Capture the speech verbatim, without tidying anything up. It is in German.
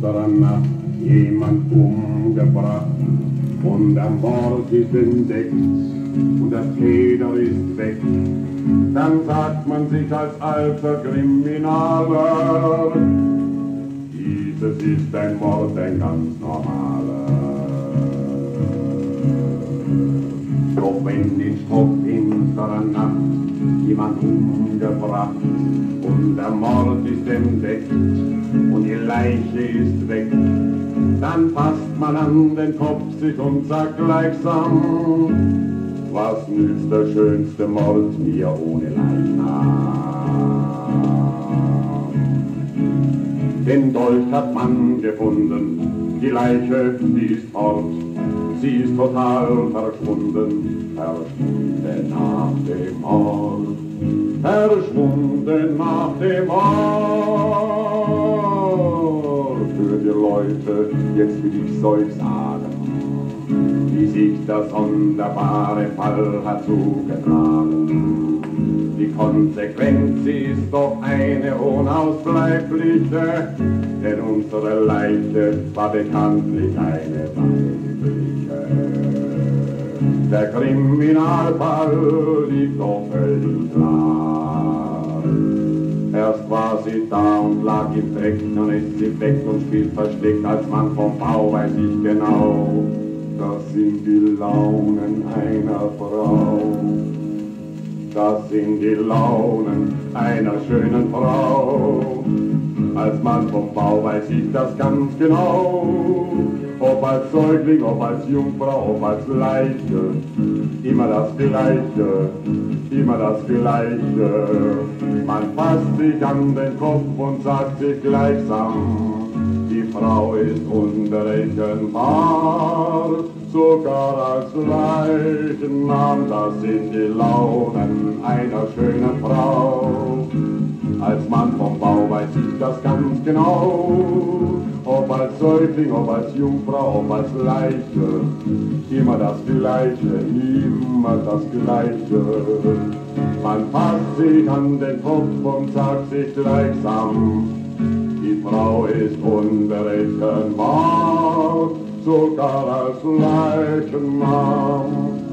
finsterer Nacht jemand umgebracht und der Mord ist entdeckt und der Täter ist weg, dann sagt man sich als alter Kriminaler, dieses ist ein Mord, ein ganz normaler. Doch wenn in stockfinsterer Nacht jemand umgebracht und der Mord ist entdeckt und die Leiche ist weg, dann fasst man an den Kopf sich und sagt gleichsam, was nützt der schönste Mord mir ohne Leichnam? Den Dolch hat man gefunden, die Leiche, die ist fort, sie ist total verschwunden, verschwunden nach dem Mord, verschwunden nach dem Mord. Für die Leute, jetzt will ich's euch sagen, wie sich der sonderbare Fall hat zugetragen. Die Konsequenz ist doch eine unausbleibliche, denn unsere Leiche war bekanntlich eine weibliche. Der Kriminalfall liegt doch völlig klar. Erst war sie da und lag im Dreck, nun ist sie weg und spielt versteckt, als Mann vom Bau weiß ich genau, das sind die Launen einer Frau. Das sind die Launen einer schönen Frau. Als Mann vom Bau weiß ich das ganz genau. Ob als Säugling, ob als Jungfrau, ob als Leiche, immer das Gleiche, immer das Gleiche. Man fasst sich an den Kopf und sagt sich gleichsam, die Frau ist unberechenbar, sogar als Leichnam. Das sind die Launen einer schönen Frau. Als Mann vom Bau weiß ich das ganz genau, ob als Säugling, ob als Jungfrau, ob als Leiche, immer das Gleiche, immer das Gleiche. Man fasst sich an den Kopf und sagt sich gleichsam, die Frau ist unberechenbar, sogar als Leichnam.